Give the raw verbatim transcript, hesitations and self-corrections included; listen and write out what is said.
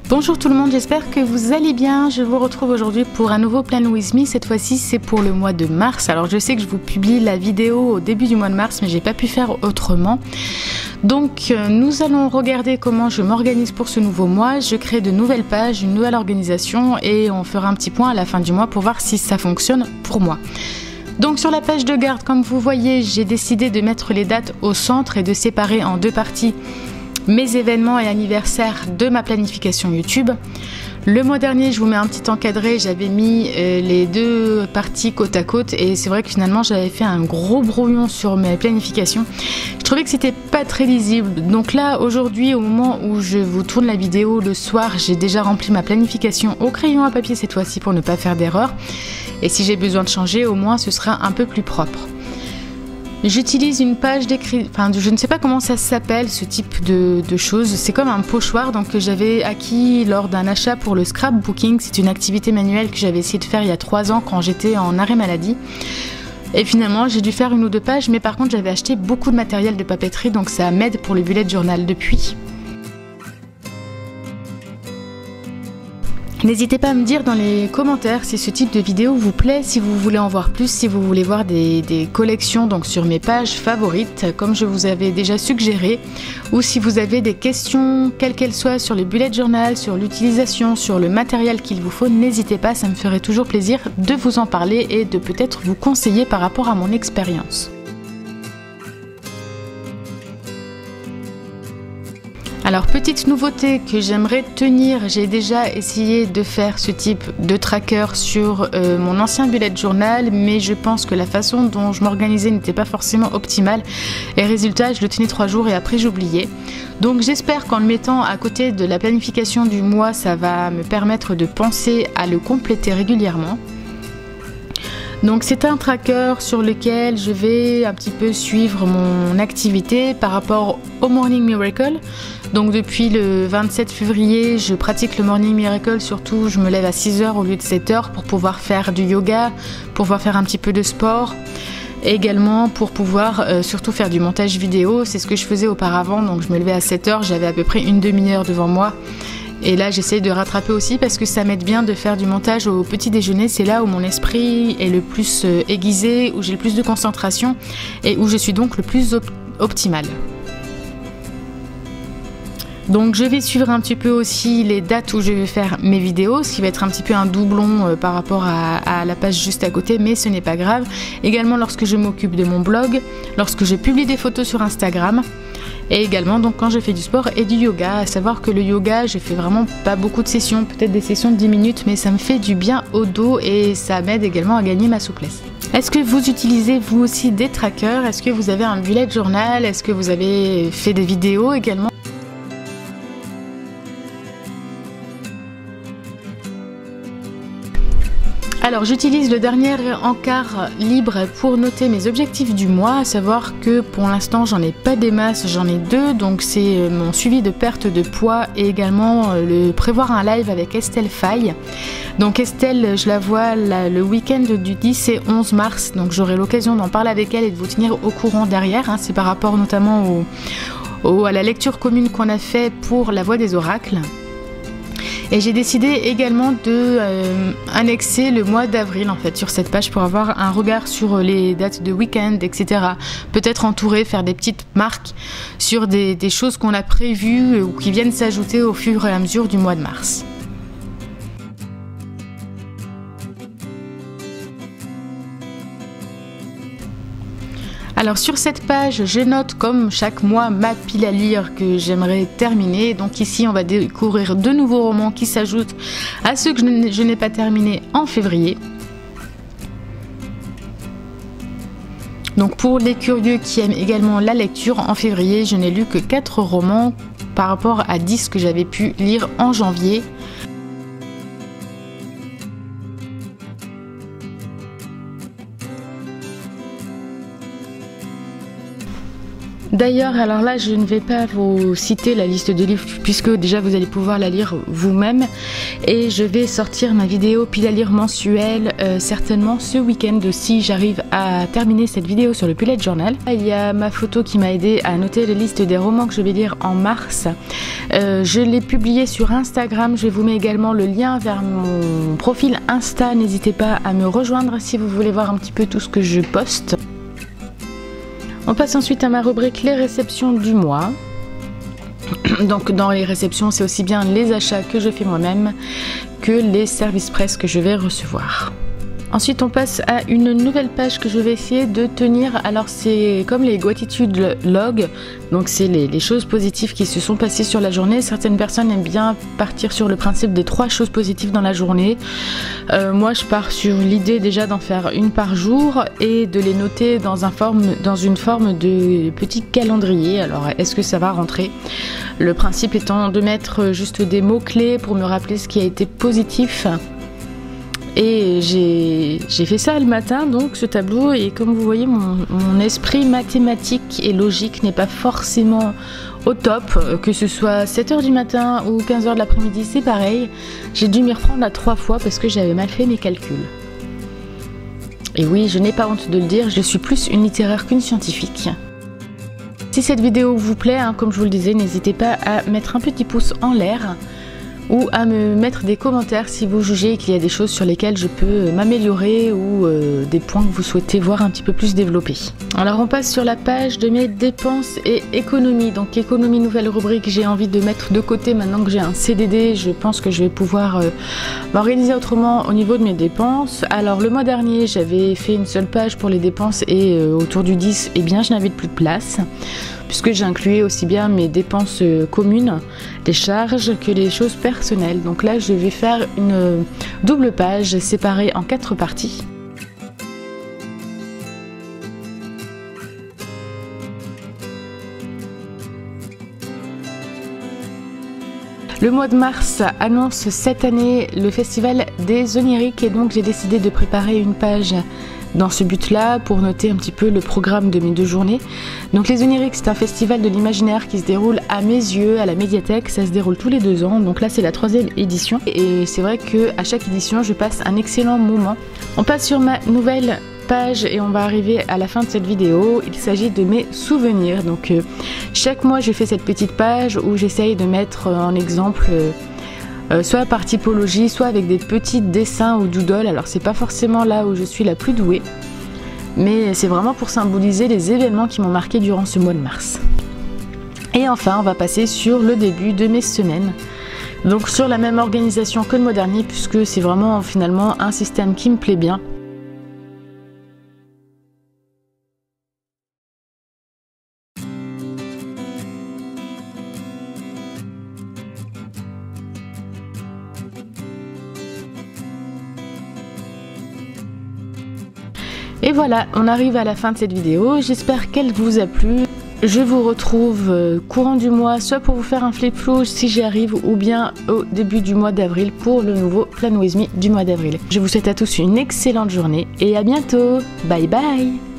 Bonjour tout le monde, j'espère que vous allez bien. Je vous retrouve aujourd'hui pour un nouveau Plan With Me. Cette fois-ci, c'est pour le mois de mars. Alors je sais que je vous publie la vidéo au début du mois de mars, mais j'ai pas pu faire autrement. Donc nous allons regarder comment je m'organise pour ce nouveau mois. Je crée de nouvelles pages, une nouvelle organisation et on fera un petit point à la fin du mois pour voir si ça fonctionne pour moi. Donc sur la page de garde, comme vous voyez, j'ai décidé de mettre les dates au centre et de séparer en deux parties mes événements et anniversaires de ma planification YouTube. Le mois dernier, je vous mets un petit encadré, j'avais mis euh, les deux parties côte à côte et c'est vrai que finalement j'avais fait un gros brouillon sur mes planifications. Je trouvais que c'était pas très lisible. Donc là, aujourd'hui, au moment où je vous tourne la vidéo le soir, j'ai déjà rempli ma planification au crayon à papier cette fois-ci pour ne pas faire d'erreur. Et si j'ai besoin de changer, au moins ce sera un peu plus propre. J'utilise une page d'écrit, enfin je ne sais pas comment ça s'appelle ce type de, de choses, c'est comme un pochoir donc que j'avais acquis lors d'un achat pour le scrapbooking. C'est une activité manuelle que j'avais essayé de faire il y a trois ans quand j'étais en arrêt maladie. Et finalement j'ai dû faire une ou deux pages, mais par contre j'avais acheté beaucoup de matériel de papeterie donc ça m'aide pour le bullet journal depuis. N'hésitez pas à me dire dans les commentaires si ce type de vidéo vous plaît, si vous voulez en voir plus, si vous voulez voir des, des collections donc sur mes pages favorites comme je vous avais déjà suggéré, ou si vous avez des questions quelles qu'elles soient sur le bullet journal, sur l'utilisation, sur le matériel qu'il vous faut, n'hésitez pas, ça me ferait toujours plaisir de vous en parler et de peut-être vous conseiller par rapport à mon expérience. Alors petite nouveauté que j'aimerais tenir, j'ai déjà essayé de faire ce type de tracker sur euh, mon ancien bullet journal, mais je pense que la façon dont je m'organisais n'était pas forcément optimale et résultat je le tenais trois jours et après j'oubliais. Donc j'espère qu'en le mettant à côté de la planification du mois, ça va me permettre de penser à le compléter régulièrement. Donc c'est un tracker sur lequel je vais un petit peu suivre mon activité par rapport au Morning Miracle. Donc depuis le vingt-sept février, je pratique le Morning Miracle, surtout je me lève à six heures au lieu de sept heures pour pouvoir faire du yoga, pour pouvoir faire un petit peu de sport. Et également pour pouvoir euh, surtout faire du montage vidéo, c'est ce que je faisais auparavant, donc je me levais à sept heures, j'avais à peu près une demi-heure devant moi. Et là j'essaye de rattraper aussi parce que ça m'aide bien de faire du montage au petit déjeuner, c'est là où mon esprit est le plus euh, aiguisé, où j'ai le plus de concentration et où je suis donc le plus op optimal. Donc je vais suivre un petit peu aussi les dates où je vais faire mes vidéos, ce qui va être un petit peu un doublon euh, par rapport à, à la page juste à côté, mais ce n'est pas grave. Également lorsque je m'occupe de mon blog, lorsque je publie des photos sur Instagram, et également donc quand je fais du sport et du yoga. À savoir que le yoga, je fais vraiment pas beaucoup de sessions, peut-être des sessions de dix minutes, mais ça me fait du bien au dos et ça m'aide également à gagner ma souplesse. Est-ce que vous utilisez vous aussi des trackers? Est-ce que vous avez un bullet journal? Est-ce que vous avez fait des vidéos également? Alors j'utilise le dernier encart libre pour noter mes objectifs du mois, à savoir que pour l'instant j'en ai pas des masses, j'en ai deux, donc c'est mon suivi de perte de poids et également le prévoir un live avec Estelle Faye. Donc Estelle, je la vois la, le week-end du dix et onze mars, donc j'aurai l'occasion d'en parler avec elle et de vous tenir au courant derrière, hein. C'est par rapport notamment au, au, à la lecture commune qu'on a fait pour la voix des oracles. Et j'ai décidé également de euh, annexer le mois d'avril en fait sur cette page pour avoir un regard sur les dates de week-end, et cetera. Peut-être entourer, faire des petites marques sur des, des choses qu'on a prévues ou qui viennent s'ajouter au fur et à mesure du mois de mars. Alors sur cette page, je note comme chaque mois ma pile à lire que j'aimerais terminer. Donc ici, on va découvrir deux nouveaux romans qui s'ajoutent à ceux que je n'ai pas terminés en février. Donc pour les curieux qui aiment également la lecture, en février, je n'ai lu que quatre romans par rapport à dix que j'avais pu lire en janvier. D'ailleurs, alors là, je ne vais pas vous citer la liste de livres puisque déjà vous allez pouvoir la lire vous-même. Et je vais sortir ma vidéo pile à lire mensuelle euh, certainement ce week-end si j'arrive à terminer cette vidéo sur le bullet journal. Il y a ma photo qui m'a aidé à noter la liste des romans que je vais lire en mars. Euh, je l'ai publié sur Instagram. Je vous mets également le lien vers mon profil Insta. N'hésitez pas à me rejoindre si vous voulez voir un petit peu tout ce que je poste. On passe ensuite à ma rubrique les réceptions du mois. Donc dans les réceptions, c'est aussi bien les achats que je fais moi-même que les services presse que je vais recevoir. Ensuite, on passe à une nouvelle page que je vais essayer de tenir. Alors c'est comme les gratitude log, donc c'est les, les choses positives qui se sont passées sur la journée. Certaines personnes aiment bien partir sur le principe des trois choses positives dans la journée. Euh, moi, je pars sur l'idée déjà d'en faire une par jour et de les noter dans, un forme, dans une forme de petit calendrier. Alors, est-ce que ça va rentrer? Le principe étant de mettre juste des mots-clés pour me rappeler ce qui a été positif. Et j'ai fait ça le matin, donc ce tableau, et comme vous voyez, mon, mon esprit mathématique et logique n'est pas forcément au top, que ce soit sept heures du matin ou quinze heures de l'après-midi, c'est pareil. J'ai dû m'y reprendre à trois fois parce que j'avais mal fait mes calculs. Et oui, je n'ai pas honte de le dire, je suis plus une littéraire qu'une scientifique. Si cette vidéo vous plaît, hein, comme je vous le disais, n'hésitez pas à mettre un petit pouce en l'air ou à me mettre des commentaires si vous jugez qu'il y a des choses sur lesquelles je peux m'améliorer ou euh, des points que vous souhaitez voir un petit peu plus développés. Alors on passe sur la page de mes dépenses et économies. Donc économie, nouvelle rubrique, j'ai envie de mettre de côté maintenant que j'ai un C D D. Je pense que je vais pouvoir euh, m'organiser autrement au niveau de mes dépenses. Alors le mois dernier, j'avais fait une seule page pour les dépenses et euh, autour du dix, eh bien je n'avais plus de place, puisque j'incluais aussi bien mes dépenses communes, les charges, que les choses personnelles. Donc là, je vais faire une double page séparée en quatre parties. Le mois de mars annonce cette année le festival des Oniriques et donc j'ai décidé de préparer une page dans ce but-là pour noter un petit peu le programme de mes deux journées. Donc les Oniriques, c'est un festival de l'imaginaire qui se déroule à mes yeux à la médiathèque. Ça se déroule tous les deux ans, donc là c'est la troisième édition et c'est vrai que à chaque édition je passe un excellent moment. On passe sur ma nouvelle page et on va arriver à la fin de cette vidéo. Il s'agit de mes souvenirs. Donc euh, chaque mois je fais cette petite page où j'essaye de mettre en exemple euh, Euh, soit par typologie, soit avec des petits dessins ou doodles. Alors c'est pas forcément là où je suis la plus douée, mais c'est vraiment pour symboliser les événements qui m'ont marqué durant ce mois de mars. Et enfin, on va passer sur le début de mes semaines. Donc sur la même organisation que le mois dernier, puisque c'est vraiment finalement un système qui me plaît bien. Et voilà, on arrive à la fin de cette vidéo, j'espère qu'elle vous a plu. Je vous retrouve courant du mois, soit pour vous faire un flip flow si j'y arrive, ou bien au début du mois d'avril pour le nouveau Plan With Me du mois d'avril. Je vous souhaite à tous une excellente journée et à bientôt. Bye bye.